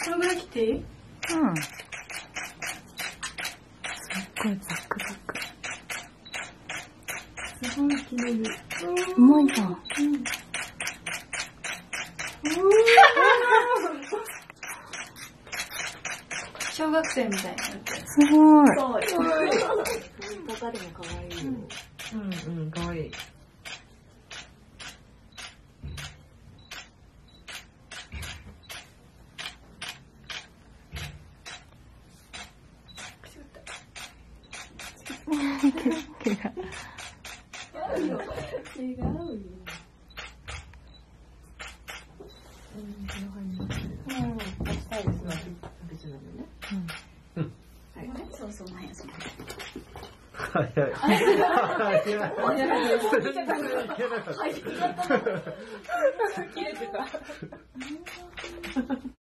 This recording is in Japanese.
これぐらい切っていい？うん。 すっごいザクザク。 すごい切れる。 うまいじゃん。 小学生みたいになってる。 すごい。 そう。 中でも可愛いよ。 うん、可愛い。 違うよ。 したいですね。別なのね。 そうそうなんや、それ。 早い。 切れてた。